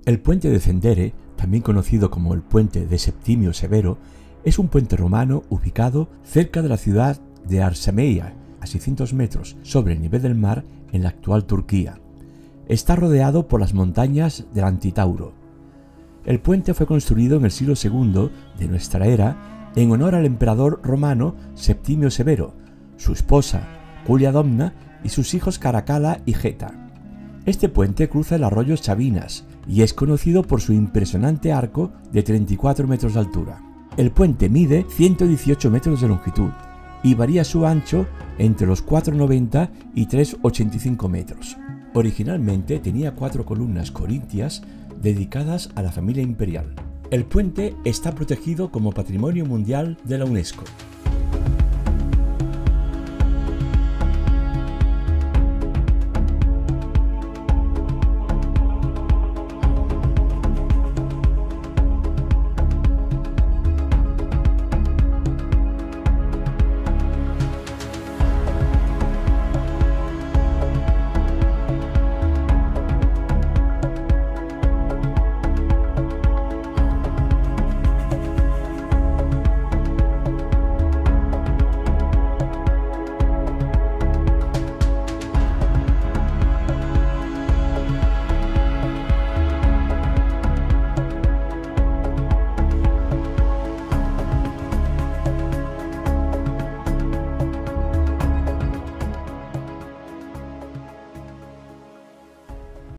El puente de Cendere, también conocido como el puente de Septimio Severo, es un puente romano ubicado cerca de la ciudad de Arsameia, a 600 metros sobre el nivel del mar en la actual Turquía. Está rodeado por las montañas del Antitauro. El puente fue construido en el siglo II de nuestra era en honor al emperador romano Septimio Severo, su esposa Julia Domna y sus hijos Caracalla y Geta. Este puente cruza el arroyo Chavinas y es conocido por su impresionante arco de 34 metros de altura. El puente mide 118 metros de longitud y varía su ancho entre los 4,90 y 3,85 metros. Originalmente tenía 4 columnas corintias dedicadas a la familia imperial. El puente está protegido como Patrimonio Mundial de la UNESCO.